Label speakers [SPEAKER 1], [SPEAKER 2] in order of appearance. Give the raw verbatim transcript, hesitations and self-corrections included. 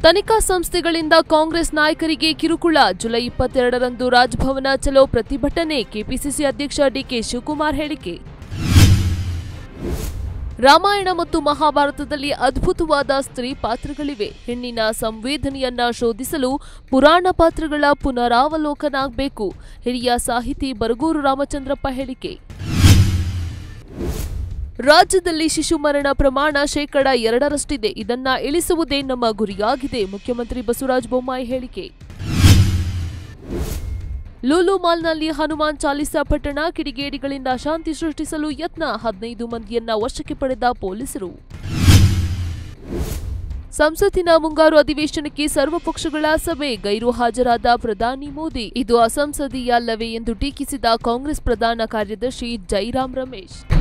[SPEAKER 1] ತನಿಖಾ ಸಂಸ್ಥೆಗಳಿಂದ ಕಾಂಗ್ರೆಸ್ ನಾಯಕರಿಗೆ ಕಿರುಕುಳ. ಜುಲೈ ಇಪ್ಪತ್ತೆರಡರಂದು ರಾಜಭವನ ಚಲೋ ಪ್ರತಿಭಟನೆ. ಕೆಪಿಸಿಸಿ ಅಧ್ಯಕ್ಷ ಡಿಕೆ ಶಿವಕುಮಾರ್ ಹೇಳಿಕೆ. ರಾಮಾಯಣ ಮತ್ತು ಮಹಾಭಾರತದಲ್ಲಿ ಅದ್ಭುತವಾದ ಸ್ತ್ರೀ ಪಾತ್ರಗಳಿವೆ. ಹೆಣ್ಣಿನ ಸಂವೇದನೆಯನ್ನ ಶೋಧಿಸಲು ಪುರಾಣ ಪಾತ್ರಗಳ ಪುನರಾವಲೋಕನ ಆಗಬೇಕು. ಹಿರಿಯ ಸಾಹಿತಿ ಬರಗೂರು ರಾಮಚಂದ್ರಪ್ಪ ಹೇಳಿಕೆ. ರಾಜ್ಯದಲ್ಲಿ ಶಿಶು ಮರಣ ಪ್ರಮಾಣ ಶೇಕಡ ಎರಡರಷ್ಟಿದೆ. ಇದನ್ನ ಇಳಿಸುವುದೇ ನಮ್ಮ ಗುರಿಯಾಗಿದೆ. ಮುಖ್ಯಮಂತ್ರಿ ಬಸವರಾಜ ಬೊಮ್ಮಾಯಿ ಹೇಳಿಕೆ. ಲೂಲು ಮಾಲ್ನಲ್ಲಿ ಹನುಮಾನ್ ಚಾಲಿಸಾ ಪಠಣ. ಕಿಡಿಗೇಡಿಗಳಿಂದ ಅಶಾಂತಿ ಸೃಷ್ಟಿಸಲು ಯತ್ನ. ಹದಿನೈದು ಮಂದಿಯನ್ನ ವಶಕ್ಕೆ ಪಡೆದ ಪೊಲೀಸರು. ಸಂಸತ್ತಿನ ಮುಂಗಾರು ಅಧಿವೇಶನಕ್ಕೆ ಸರ್ವಪಕ್ಷಗಳ ಸಭೆ. ಗೈರು ಹಾಜರಾದ ಪ್ರಧಾನಿ ಮೋದಿ. ಇದು ಅಸಂಸದೀಯ ಅಲ್ಲವೇ ಎಂದು ಟೀಕಿಸಿದ ಕಾಂಗ್ರೆಸ್ ಪ್ರಧಾನ ಕಾರ್ಯದರ್ಶಿ ಜೈರಾಮ್ ರಮೇಶ್.